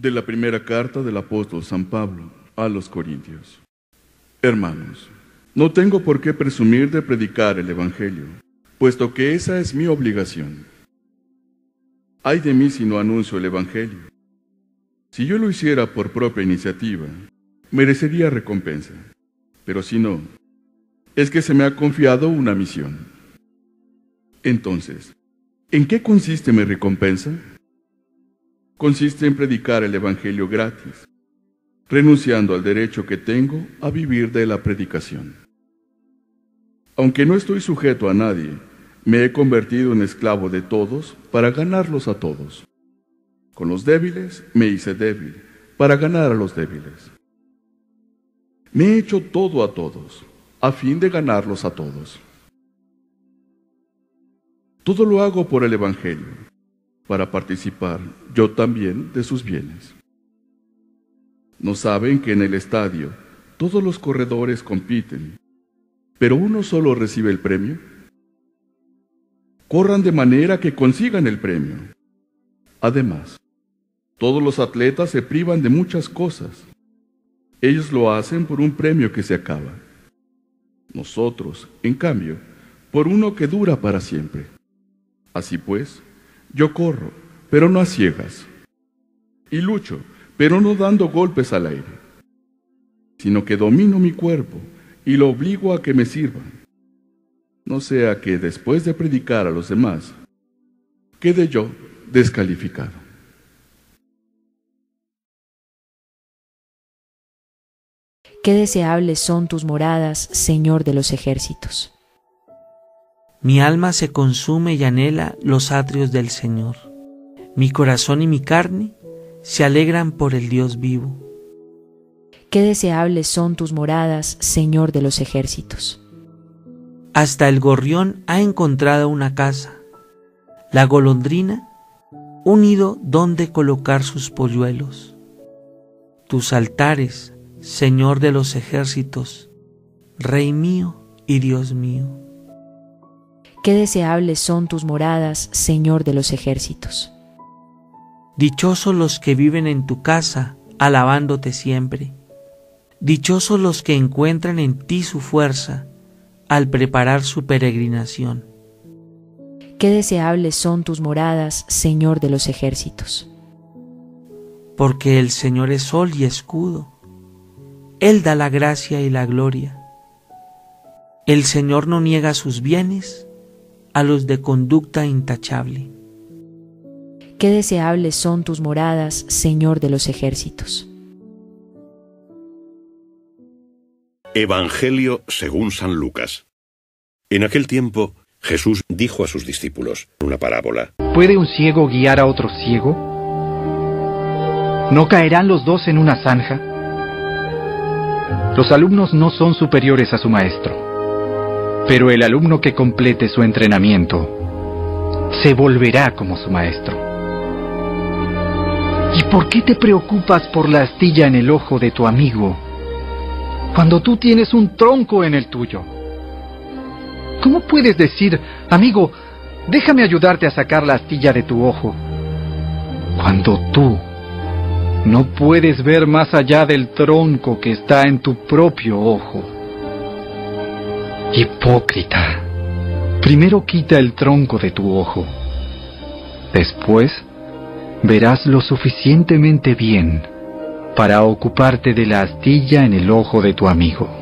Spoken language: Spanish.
De la primera carta del apóstol San Pablo a los Corintios. Hermanos, no tengo por qué presumir de predicar el Evangelio, puesto que esa es mi obligación. Ay de mí si no anuncio el Evangelio. Si yo lo hiciera por propia iniciativa, merecería recompensa, pero si no, es que se me ha confiado una misión. Entonces, ¿en qué consiste mi recompensa? Consiste en predicar el Evangelio gratis, renunciando al derecho que tengo a vivir de la predicación. Aunque no estoy sujeto a nadie, me he convertido en esclavo de todos para ganarlos a todos. Con los débiles me hice débil para ganar a los débiles. Me he hecho todo a todos, a fin de ganarlos a todos. Todo lo hago por el Evangelio, para participar yo también de sus bienes. ¿No saben que en el estadio todos los corredores compiten, pero uno solo recibe el premio? Corran de manera que consigan el premio. Además, todos los atletas se privan de muchas cosas. Ellos lo hacen por un premio que se acaba. Nosotros, en cambio, por uno que dura para siempre. Así pues, yo corro, pero no a ciegas, y lucho, pero no dando golpes al aire, sino que domino mi cuerpo y lo obligo a que me sirva. No sea que después de predicar a los demás, quede yo descalificado. Qué deseables son tus moradas, Señor de los ejércitos. Mi alma se consume y anhela los atrios del Señor. Mi corazón y mi carne se alegran por el Dios vivo. Qué deseables son tus moradas, Señor de los ejércitos. Hasta el gorrión ha encontrado una casa, la golondrina un nido donde colocar sus polluelos. Tus altares, Señor de los ejércitos, Rey mío y Dios mío. Qué deseables son tus moradas, Señor de los ejércitos. Dichosos los que viven en tu casa, alabándote siempre. Dichosos los que encuentran en ti su fuerza, al preparar su peregrinación. Qué deseables son tus moradas, Señor de los ejércitos. Porque el Señor es sol y escudo. Él da la gracia y la gloria. El Señor no niega sus bienes a los de conducta intachable. Qué deseables son tus moradas, Señor de los ejércitos. Evangelio según San Lucas. En aquel tiempo, Jesús dijo a sus discípulos una parábola. ¿Puede un ciego guiar a otro ciego? ¿No caerán los dos en una zanja? Los alumnos no son superiores a su maestro. Pero el alumno que complete su entrenamiento se volverá como su maestro. ¿Y por qué te preocupas por la astilla en el ojo de tu amigo cuando tú tienes un tronco en el tuyo? ¿Cómo puedes decir, amigo, déjame ayudarte a sacar la astilla de tu ojo, cuando tú no puedes ver más allá del tronco que está en tu propio ojo? Hipócrita, primero quita el tronco de tu ojo. Después verás lo suficientemente bien para ocuparte de la astilla en el ojo de tu amigo.